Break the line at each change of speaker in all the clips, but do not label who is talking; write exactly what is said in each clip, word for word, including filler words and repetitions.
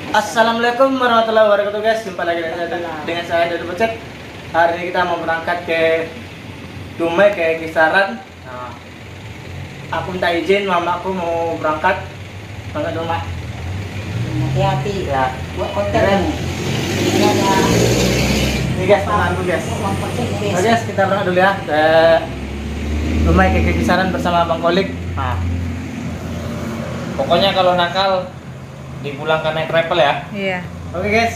Assalamualaikum warahmatullahi wabarakatuh guys. Jumpa lagi dengan saya, dengan saya Dodi Bocet. Hari ini kita mau berangkat ke Dumai, ke Kisaran. Nah, aku minta izin, mamaku mau berangkat berangkat Dumai.
Hati-hati
Ya,
buat konten. Ini ada
ini guys, teman dulu guys.
uang konten guys.
Oke guys, kita berangkat dulu ya ke Dumai, ke Kisaran bersama Bang Kolik. Nah,
Pokoknya kalau nakal dipulangkan naik travel ya.
Iya.
oke guys.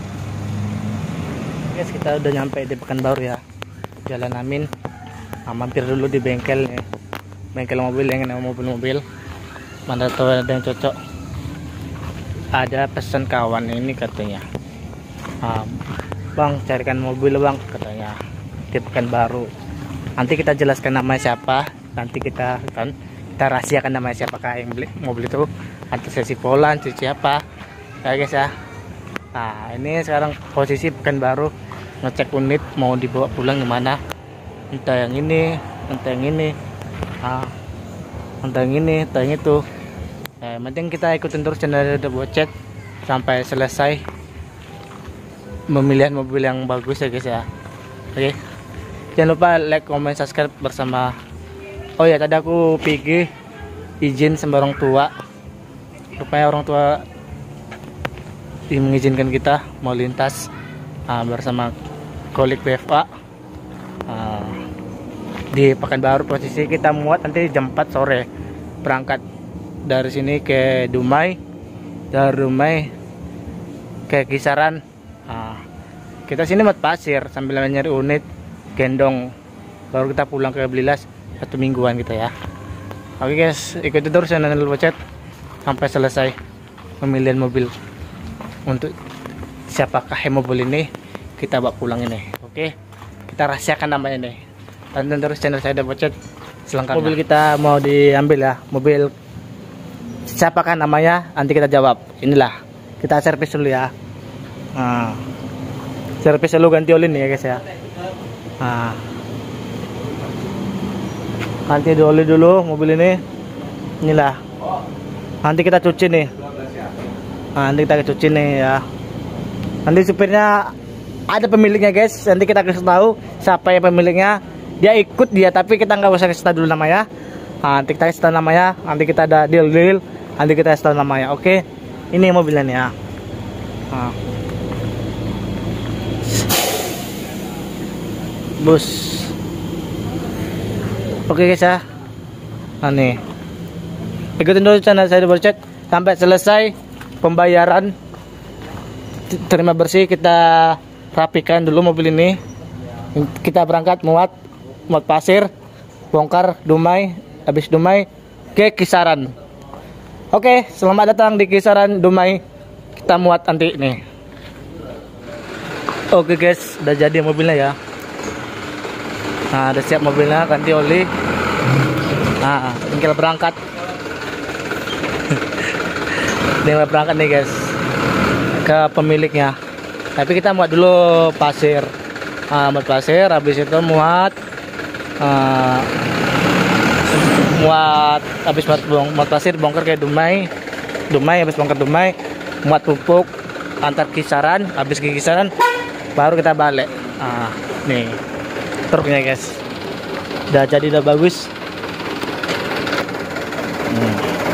Guys, kita udah nyampe di Pekanbaru ya. Jalan Amin. Nah, mampir dulu di bengkel nih. Bengkel mobil yang ada mobil-mobil. Mana tahu ada yang cocok. Ada pesan kawan ini katanya. Ah, bang, carikan mobil bang katanya di Pekanbaru. Nanti kita jelaskan namanya siapa. Nanti kita kan kita rahasiakan namanya siapa yang beli mobil itu. Nanti sesi Polan, siapa ya guys ya. Nah, ini sekarang posisi Pekanbaru, ngecek unit mau dibawa pulang gimana. Entah yang ini, entah yang ini, nah, entah yang ini, entah yang itu. Nah, yang penting kita ikutin terus channel Dodi Bocet sampai selesai pemilihan mobil yang bagus ya guys ya. Oke, jangan lupa like, comment, subscribe bersama. Oh ya, tadi aku pergi izin sama orang tua. Rupanya orang tua mengizinkan kita mau lintas uh, bersama Kolik B F A uh, di Pekanbaru. Posisi kita muat nanti jam empat sore berangkat dari sini ke Dumai, dari Dumai ke Kisaran. Uh, kita sini mat pasir sambil nyari unit gendong, baru kita pulang ke Blilas satu mingguan gitu ya. Oke guys, ikuti terus channel Dodi Bocet sampai selesai pemilihan mobil. Untuk siapakah yang mobil ini kita bawa pulang ini. Oke, kita rahasiakan namanya nih. Tonton terus channel saya Dodi Bocet selengkapnya. Mobil kita mau diambil ya. Mobil siapakah namanya nanti kita jawab. Inilah, kita servis dulu ya. Nah, servis dulu, ganti oli nih ya guys ya. Nah, nanti dioli dulu mobil ini. Inilah, nanti kita cuci nih. Nah, nanti kita cuci nih ya. Nanti supirnya ada pemiliknya guys. Nanti kita kasih tahu siapa yang pemiliknya. Dia ikut dia, tapi kita nggak usah kasih tahu dulu namanya. Nah, nanti kita kasih tahu namanya. Nanti kita ada deal deal. Nanti kita kasih tahu namanya. Oke, ini mobilnya nih ya. Nah. Bus. Oke guys ya. Nah nih, ikutin dulu channel saya Dodi Bocet sampai selesai pembayaran. Terima bersih, kita rapikan dulu mobil ini. Kita berangkat muat muat pasir, bongkar Dumai, habis Dumai ke Kisaran. Oke, selamat datang di Kisaran Dumai. Kita muat nanti nih. Oke guys, udah jadi mobilnya ya. Nah, udah siap mobilnya, ganti oli. Nah, tinggal berangkat. Tinggal berangkat nih guys ke pemiliknya. Tapi kita muat dulu pasir. Nah, muat pasir, habis itu muat uh, muat habis muat, bong, muat pasir bongkar ke Dumai. Dumai habis bongkar Dumai, muat pupuk antar Kisaran, habis ke Kisaran baru kita balik. Nah, nih truknya guys, udah jadi, udah bagus. hmm.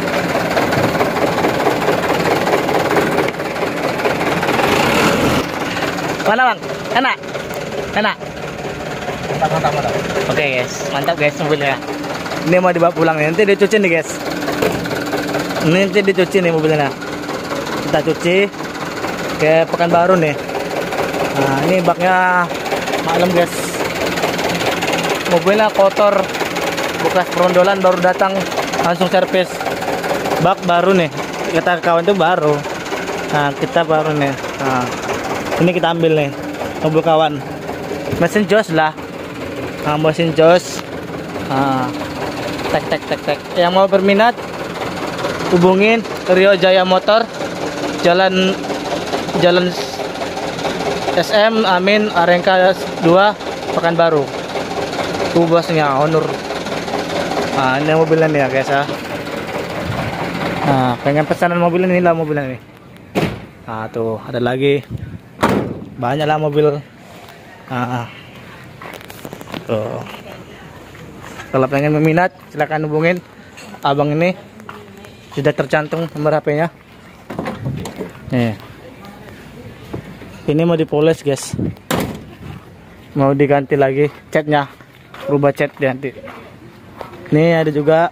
Mana bang? Enak? Enak?
Mantap, mantap, mantap.
Oke guys, mantap guys mobilnya. Ini mau dibawa pulang nih, nanti dicuci nih guys. Ini nanti dicuci nih mobilnya. Kita cuci ke Pekanbaru nih. Nah, ini baknya maklum guys, mobilnya kotor, bekas perondolan, baru datang langsung servis. Bak baru nih, kita kawan itu baru. Nah, kita baru nih. Nah, ini kita ambil nih mobil kawan. Mesin jos lah. Nah, mesin jos. Nah, tek tek tek tek. Yang mau berminat hubungin Rio Jaya Motor, Jalan Jalan S M Amin Arengka dua Pekanbaru. Tuh bosnya Honor. Nah, ini mobilnya nih ya guys ya. Nah, pengen pesanan mobil ini lah mobilnya nih. Nah, tuh ada lagi. Banyak lah mobil. Nah, tuh. Kalau pengen meminat, silakan hubungin abang ini. Sudah tercantum nomor H P-nya. Nih. Ini mau dipoles, guys. Mau diganti lagi catnya. Rubah cat diganti. Ini ada juga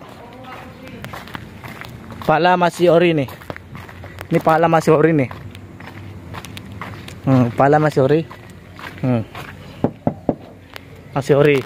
pala masih ori nih. Ini pala masih ori nih. Hmm, pala masih ori. Hmm. Masih ori.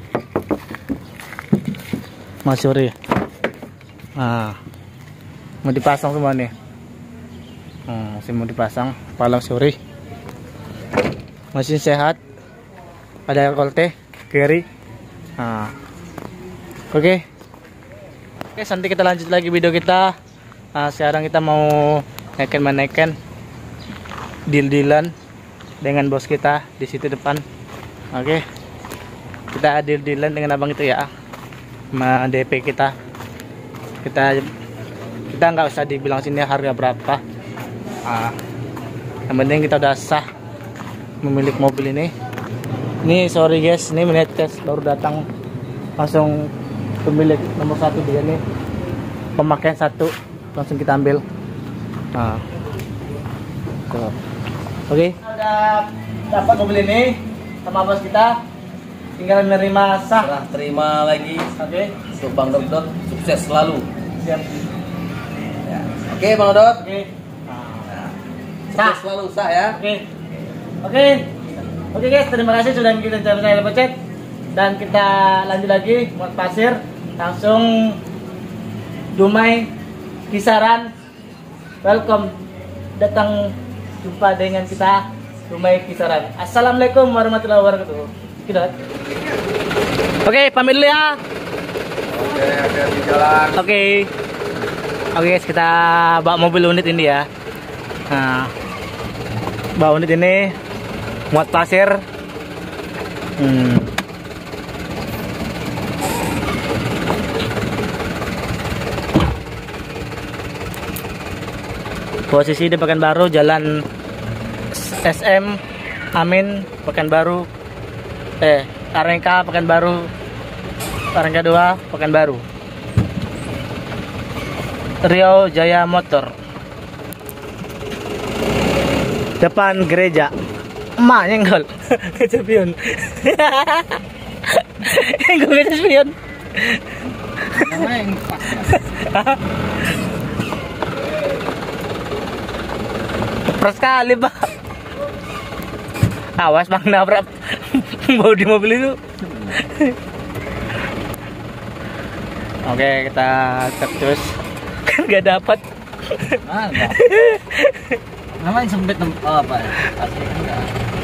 Masih ori. Nah, mau dipasang semua nih. Hmm, masih mau dipasang. Pala masih ori. Mesin sehat. Ada kolte, carry. Nah. Oke. Okay. Oke, okay, nanti kita lanjut lagi video kita. Nah, sekarang kita mau naikkan menaikkan deal-dealan dengan bos kita di situ depan. Oke. Okay. Kita deal-dealan dengan abang itu ya. Sama D P kita. Kita kita nggak usah dibilang sini harga berapa. Nah, yang penting kita udah sah memiliki mobil ini. Ini sorry guys, ini menit test baru datang langsung pemilik nomor satu dia nih, pemakaian satu langsung kita ambil. Nah, tuh. Oke, okay. Udah dapat mobil ini sama bos kita, tinggal menerima sah.
Serah terima lagi.
Oke, okay.
Untuk Bang Dodot sukses selalu.
Siap.
Ya. Oke okay, Bang Dodot.
Oke. Okay.
Nah, sukses
Sah.
selalu sah ya.
Oke, okay. oke, okay. oke okay, guys, terima kasih sudah kita channel saya Lepecet. Dan kita lanjut lagi buat pasir, langsung Dumai Kisaran. Welcome, datang jumpa dengan kita Dumai Kisaran. Assalamualaikum warahmatullahi wabarakatuh. Kita. Oke, pamit dulu ya.
Oke, hati-hati jalan.
Oke, oke guys, kita bawa mobil unit ini ya. Nah, bawa unit ini muat pasir. Hmm. Posisi di Pekanbaru, Jalan S M Amin Pekanbaru, eh Arengka Pekanbaru, Arengka dua Pekanbaru, Rio Jaya Motor, depan gereja. Emak nyenggol kecapion. Nyenggol kecapion. Pras sekali, Pak. Awas Bang, nabrak bau di mobil itu. Oke, kita cek terus. Kan gak dapat.
Ah, enggak. Namanya sempit tempat oh, apa ya? Asli enggak.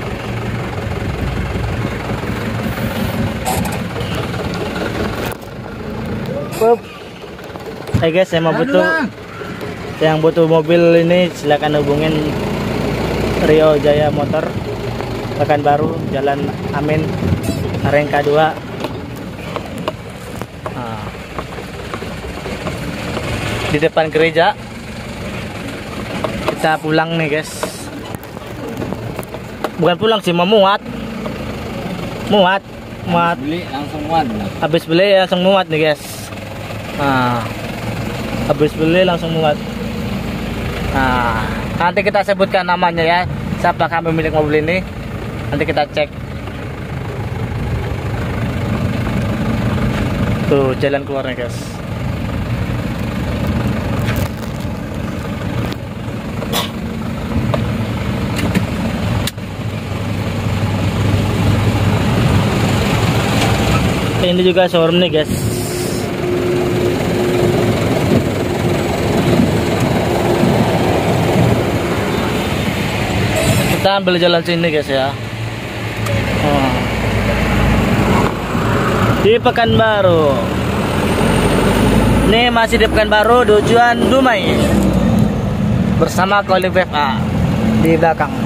Pup. Hai guys, saya mau butuh yang butuh mobil ini silakan hubungin Rio Jaya Motor, Pekanbaru, Jalan Amin, Arengka dua. Nah, di depan gereja. Kita pulang nih guys. Bukan pulang sih, mau muat. Muat, muat.
Beli langsung muat.
Habis beli langsung muat nih guys. Nah, habis beli langsung muat. Nah, nanti kita sebutkan namanya ya, siapakah pemilik mobil ini. Nanti kita cek. Tuh jalan keluarnya guys. Ini juga showroom nih guys. Kita ambil jalan sini guys ya. Oh. Di Pekanbaru. Ini masih di Pekanbaru, tujuan Dumai. Bersama Kolik F A di belakang.